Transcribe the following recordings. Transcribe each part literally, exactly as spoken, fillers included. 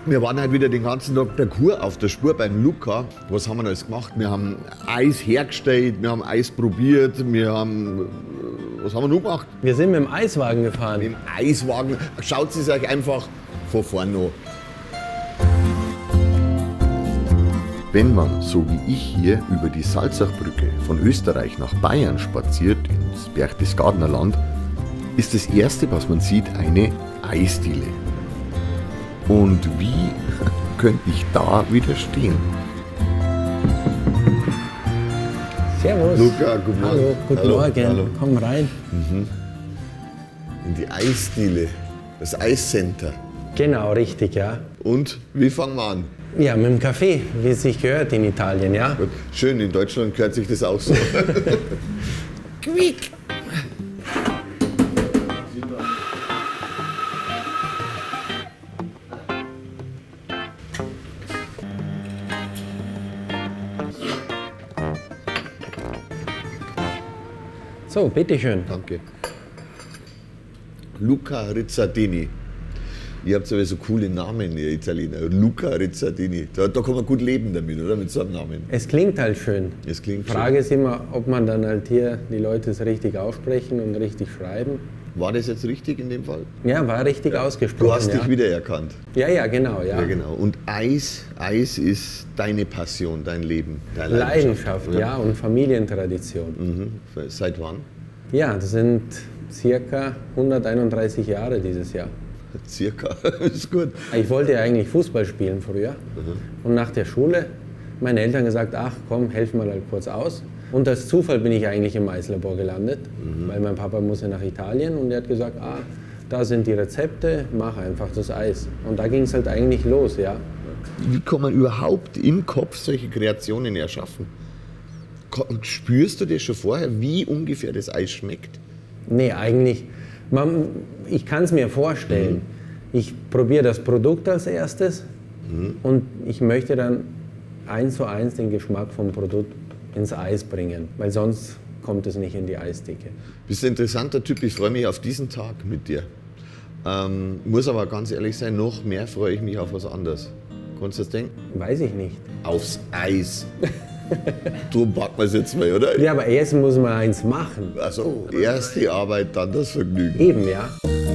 Wir waren halt wieder den ganzen Tag der Kur auf der Spur beim Luca. Was haben wir alles gemacht? Wir haben Eis hergestellt, wir haben Eis probiert, wir haben... Was haben wir noch gemacht? Wir sind mit dem Eiswagen gefahren. Mit dem Eiswagen. Schaut es euch einfach von vorne an. Wenn man, so wie ich hier, über die Salzachbrücke von Österreich nach Bayern spaziert, ins Berchtesgadener Land, ist das Erste, was man sieht, eine Eisdiele. Und wie könnte ich da widerstehen? Servus. Luca, guten Morgen. Hallo, guten Hallo. Morgen. Hallo. Komm rein. Mhm. In die Eisdiele, das Eiscenter. Genau, richtig, ja. Und wie fangen wir an? Ja, mit dem Kaffee, wie es sich gehört in Italien, ja. Gut. Schön, in Deutschland gehört sich das auch so. Quick! So, bitteschön. Danke. Luca Rizzardini. Ihr habt aber so coole Namen, ihr Italiener. Luca Rizzardini. Da, da kann man gut leben damit, oder? Mit so einem Namen. Es klingt halt schön. Es klingt Frage ist immer, ob man dann halt hier die Leute es richtig aussprechen und richtig schreiben. War das jetzt richtig in dem Fall? Ja, war richtig Ja. ausgesprochen. Du hast ja. dich wiedererkannt. Ja, ja, genau, ja. Ja, genau. Und Eis, Eis ist deine Passion, dein Leben, deine Leidenschaft, ja. ja, und Familientradition. Mhm. Seit wann? Ja, das sind circa hunderteinunddreißig Jahre dieses Jahr. Circa, ist gut. Ich wollte ja eigentlich Fußball spielen früher. Mhm. Und nach der Schule, meine Eltern gesagt, ach komm, helf mal halt kurz aus. Und als Zufall bin ich eigentlich im Eislabor gelandet, mhm. weil mein Papa musste nach Italien und er hat gesagt, ah, da sind die Rezepte, mach einfach das Eis. Und da ging es halt eigentlich los, ja. Wie kann man überhaupt im Kopf solche Kreationen erschaffen? Spürst du das schon vorher, wie ungefähr das Eis schmeckt? Nee, eigentlich, man, ich kann es mir vorstellen. Mhm. Ich probiere das Produkt als erstes mhm. und ich möchte dann eins zu eins den Geschmack vom Produkt ins Eis bringen, weil sonst kommt es nicht in die Eisdicke. Du bist ein interessanter Typ, ich freue mich auf diesen Tag mit dir. Ähm, muss aber ganz ehrlich sein, noch mehr freue ich mich auf was anderes. Kannst du das denken? Weiß ich nicht. Aufs Eis. Drum packen wir es jetzt mal, oder? Ja, aber erst muss man eins machen. Ach so, erst die Arbeit, dann das Vergnügen. Eben, ja.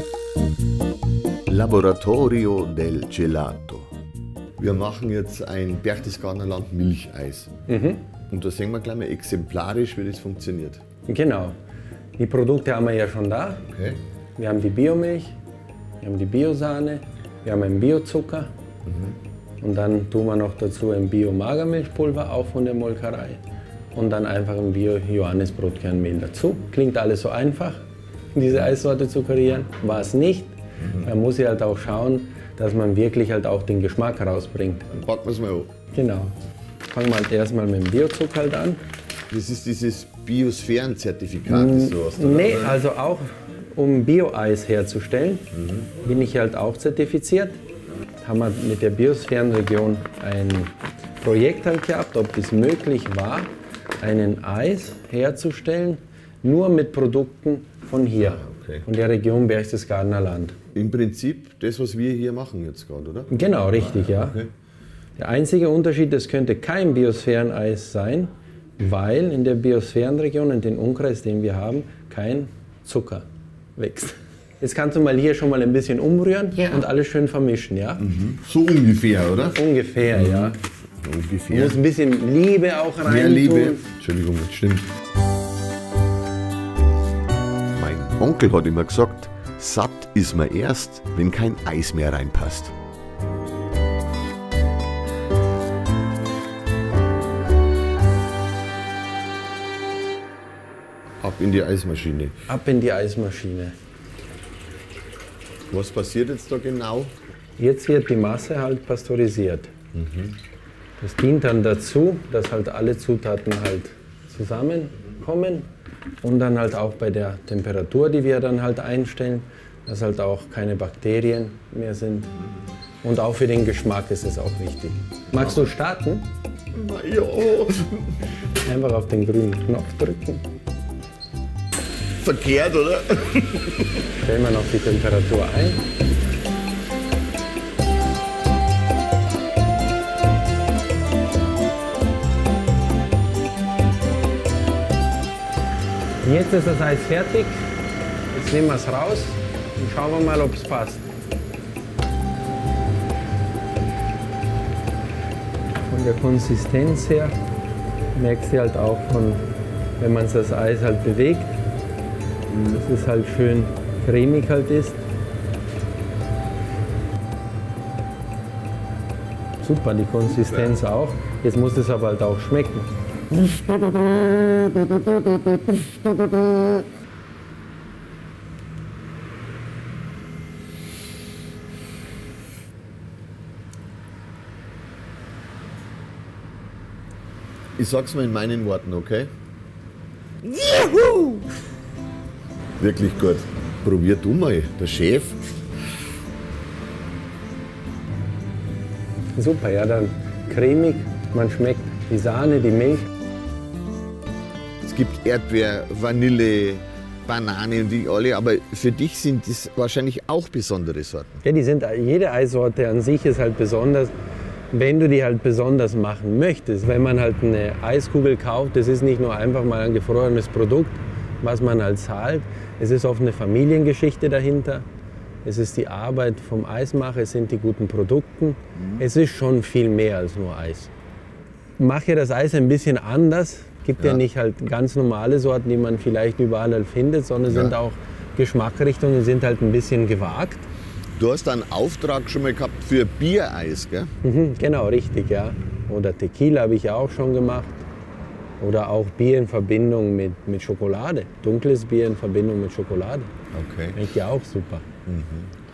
Laboratorio del Gelato. Wir machen jetzt ein Berchtesgadener Land Milcheis. Mhm. Und da sehen wir gleich mal exemplarisch, wie das funktioniert. Genau. Die Produkte haben wir ja schon da. Okay. Wir haben die Biomilch, wir haben die Biosahne, wir haben einen Biozucker. Mhm. Und dann tun wir noch dazu ein Bio-Magermilchpulver, auch von der Molkerei. Und dann einfach ein Bio-Johannisbrotkernmehl dazu. Klingt alles so einfach, diese Eissorte zu kreieren. War es nicht. Mhm. Man muss ja halt auch schauen, dass man wirklich halt auch den Geschmack rausbringt. Dann packen wir es mal hoch. Genau. Fangen wir halt erstmal mit dem Biozucker halt an. Das ist dieses Biosphärenzertifikat, das du hast, oder? Nee, also auch um Bio-Eis herzustellen, mhm. bin ich halt auch zertifiziert. Haben wir mit der Biosphärenregion ein Projekt halt gehabt, ob es möglich war, einen Eis herzustellen, nur mit Produkten von hier, ah, okay. von der Region Berchtesgadener Land. Im Prinzip das, was wir hier machen jetzt gerade, oder? Genau, richtig, ja. Okay. Der einzige Unterschied, es könnte kein Biosphäreneis sein, weil in der Biosphärenregion, in dem Umkreis, den wir haben, kein Zucker wächst. Jetzt kannst du mal hier schon mal ein bisschen umrühren ja. und alles schön vermischen, ja? Mhm. So ungefähr, oder? Ungefähr, mhm. ja. Ungefähr. Du musst ein bisschen Liebe auch rein Mehr Liebe. tun. Entschuldigung, das stimmt. Mein Onkel hat immer gesagt, satt ist man erst, wenn kein Eis mehr reinpasst. Ab in die Eismaschine. Ab in die Eismaschine. Was passiert jetzt da genau? Jetzt wird die Masse halt pasteurisiert. Mhm. Das dient dann dazu, dass halt alle Zutaten halt zusammenkommen und dann halt auch bei der Temperatur, die wir dann halt einstellen, dass halt auch keine Bakterien mehr sind. Und auch für den Geschmack ist es auch wichtig. Magst du starten? Na ja. Einfach auf den grünen Knopf drücken. Verkehrt, oder? Stellen wir noch die Temperatur ein. Jetzt ist das Eis fertig. Jetzt nehmen wir es raus und schauen wir mal, ob es passt. Von der Konsistenz her merkst du halt auch, von, wenn man das Eis halt bewegt, dass es halt schön cremig halt ist. Super, die Konsistenz auch. Jetzt muss es aber halt auch schmecken. Ich sag's mal in meinen Worten, okay? Juhu! Wirklich gut. Probier du mal, der Chef. Super, ja, dann cremig, man schmeckt die Sahne, die Milch. Es gibt Erdbeer, Vanille, Banane und die alle, aber für dich sind das wahrscheinlich auch besondere Sorten. Ja, die sind, jede Eissorte an sich ist halt besonders, wenn du die halt besonders machen möchtest. Wenn man halt eine Eiskugel kauft, das ist nicht nur einfach mal ein gefrorenes Produkt, was man halt zahlt. Es ist oft eine Familiengeschichte dahinter. Es ist die Arbeit vom Eismacher, es sind die guten Produkte. Mhm. Es ist schon viel mehr als nur Eis. Mache das Eis ein bisschen anders. Gibt ja. ja nicht halt ganz normale Sorten, die man vielleicht überall halt findet, sondern ja. sind auch Geschmacksrichtungen, sind halt ein bisschen gewagt. Du hast einen Auftrag schon mal gehabt für Biereis, gell? Mhm, genau, richtig, ja. Oder Tequila habe ich ja auch schon gemacht. Oder auch Bier in Verbindung mit, mit Schokolade. Dunkles Bier in Verbindung mit Schokolade. Okay. Finde ich ja auch super. Mhm.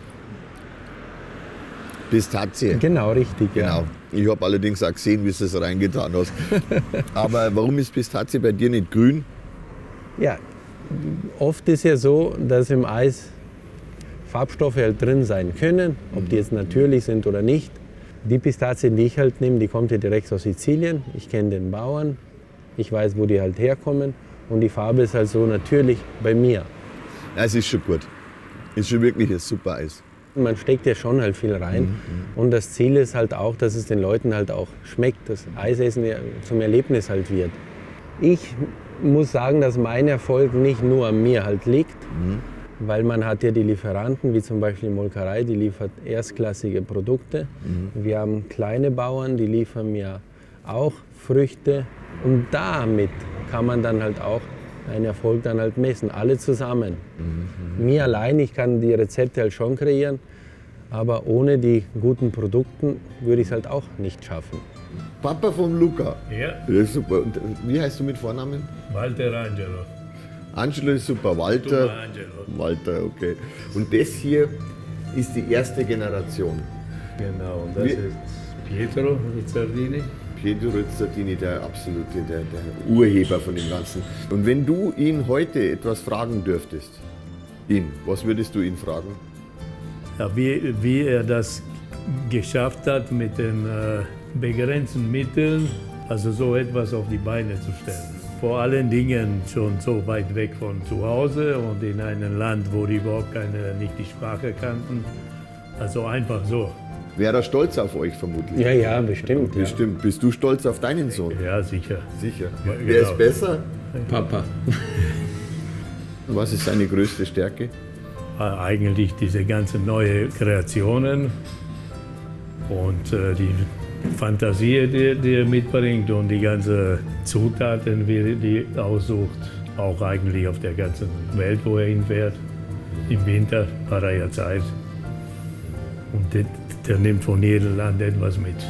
Pistazie. Genau, richtig, genau. ja. Ich habe allerdings auch gesehen, wie du es reingetan hast. Aber warum ist Pistazie bei dir nicht grün? Ja, oft ist ja so, dass im Eis Farbstoffe halt drin sein können, ob die jetzt natürlich sind oder nicht. Die Pistazie, die ich halt nehme, die kommt ja direkt aus Sizilien. Ich kenne den Bauern, ich weiß, wo die halt herkommen und die Farbe ist halt so natürlich bei mir. Ja, es ist schon gut. Es ist schon wirklich ein super Eis. Man steckt ja schon halt viel rein mhm. und das Ziel ist halt auch, dass es den Leuten halt auch schmeckt, dass Eisessen ja zum Erlebnis halt wird. Ich muss sagen, dass mein Erfolg nicht nur an mir halt liegt, mhm. weil man hat ja die Lieferanten, wie zum Beispiel die Molkerei, die liefert erstklassige Produkte. Mhm. Wir haben kleine Bauern, die liefern mir auch Früchte und damit kann man dann halt auch einen Erfolg dann halt messen, alle zusammen. Mhm. Mir allein, ich kann die Rezepte halt schon kreieren, aber ohne die guten Produkte würde ich es halt auch nicht schaffen. Papa von Luca? Ja. Das ist super. Und wie heißt du mit Vornamen? Walter Angelo. Angelo ist super, Walter. Angelo. Walter, okay. Und das hier ist die erste Generation. Genau, und das wie ist Pietro Rizzardini. Pietro Rizzardini, der absolute, der, der Urheber von dem Ganzen. Und wenn du ihn heute etwas fragen dürftest, ihn, was würdest du ihn fragen? Ja, wie, wie er das geschafft hat, mit den äh, begrenzten Mitteln, also so etwas auf die Beine zu stellen. Vor allen Dingen schon so weit weg von zu Hause und in einem Land, wo die überhaupt keine, nicht die Sprache kannten. Also einfach so. Wäre er stolz auf euch vermutlich? Ja, ja, bestimmt. Bestimmt. Ja. Bist du stolz auf deinen Sohn? Ja, sicher. Sicher. Ja, Wer genau. ist besser? Papa. Was ist seine größte Stärke? Eigentlich diese ganzen neuen Kreationen und äh, die Fantasie, die, die er mitbringt und die ganzen Zutaten, wie er die aussucht. Auch eigentlich auf der ganzen Welt, wo er hinfährt. Im Winter hat er ja Zeit. Und der, der nimmt von jedem Land etwas mit.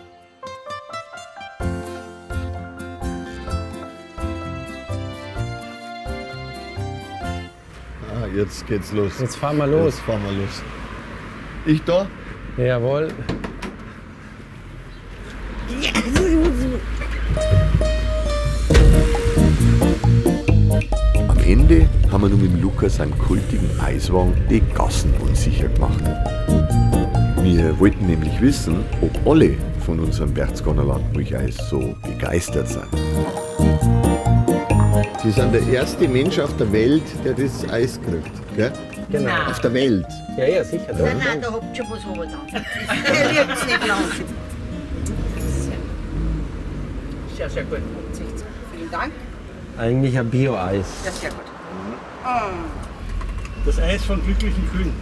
Ah, jetzt geht's los. Jetzt fahren wir los. Jetzt fahren wir los. Ich da? Jawohl. Am Ende haben wir nun mit Lukas seinen kultigen Eiswagen die Gassen unsicher gemacht. Wir wollten nämlich wissen, ob alle von unserem Berchtesgadener Landmilcheis so begeistert sind. Sie sind der erste Mensch auf der Welt, der das Eis kriegt, gell? Genau. Auf der Welt. Ja, ja, sicher. Nein, nein, da habt ihr schon was runter. Er liebt es nicht lang. Sehr, sehr gut. Vielen Dank. Eigentlich ein Bio-Eis. Ja, sehr gut. Das Eis von glücklichen Kühen.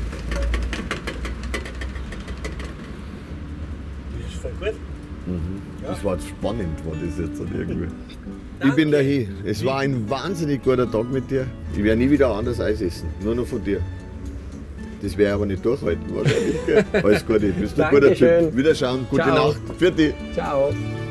Das ist voll gut. Das war jetzt spannend, war das jetzt halt irgendwie. Ich bin dahin. Es war ein wahnsinnig guter Tag mit dir. Ich werde nie wieder anders Eis essen, nur noch von dir. Das werde ich aber nicht durchhalten wahrscheinlich. Gell? Alles Gute, bist du ein guter Dankeschön. Typ. Wiederschauen, gute Ciao. Nacht. Für dich. Ciao.